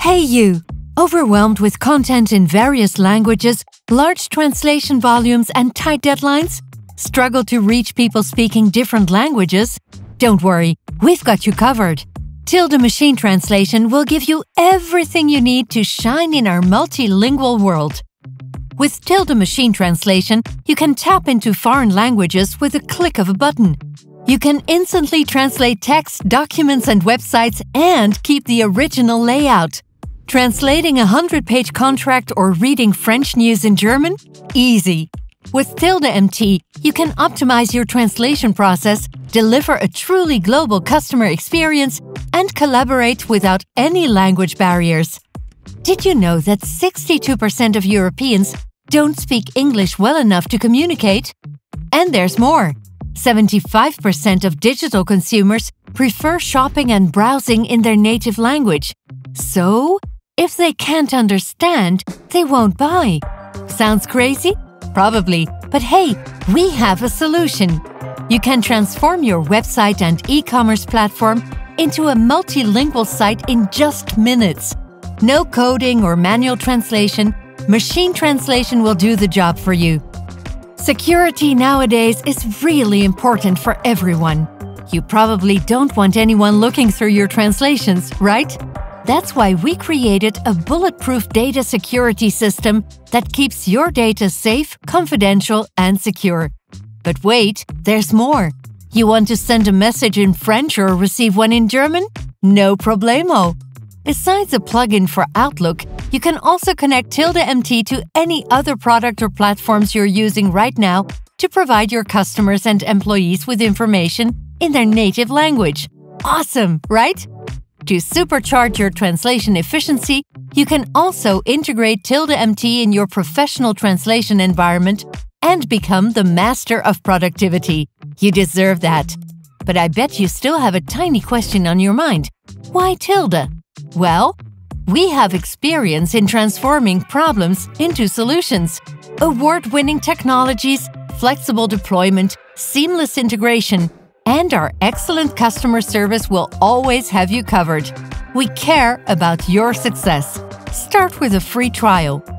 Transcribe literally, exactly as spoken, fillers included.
Hey you! Overwhelmed with content in various languages, large translation volumes and tight deadlines? Struggle to reach people speaking different languages? Don't worry, we've got you covered. Tilde Machine Translation will give you everything you need to shine in our multilingual world. With Tilde Machine Translation, you can tap into foreign languages with a click of a button. You can instantly translate text, documents and websites and keep the original layout. Translating a hundred-page contract or reading French news in German? Easy! With Tilde M T, you can optimize your translation process, deliver a truly global customer experience, and collaborate without any language barriers. Did you know that sixty-two percent of Europeans don't speak English well enough to communicate? And there's more! seventy-five percent of digital consumers prefer shopping and browsing in their native language. So, if they can't understand, they won't buy. Sounds crazy? Probably, but hey, we have a solution. You can transform your website and e-commerce platform into a multilingual site in just minutes. No coding or manual translation, machine translation will do the job for you. Security nowadays is really important for everyone. You probably don't want anyone looking through your translations, right? That's why we created a bulletproof data security system that keeps your data safe, confidential, and secure. But wait, there's more. You want to send a message in French or receive one in German? No problemo! Besides a plugin for Outlook, you can also connect Tilde M T to any other product or platforms you're using right now to provide your customers and employees with information in their native language. Awesome, right? To supercharge your translation efficiency, you can also integrate Tilde M T in your professional translation environment and become the master of productivity. You deserve that. But I bet you still have a tiny question on your mind. Why Tilde? Well, we have experience in transforming problems into solutions. Award-winning technologies, flexible deployment, seamless integration, and our excellent customer service will always have you covered. We care about your success. Start with a free trial.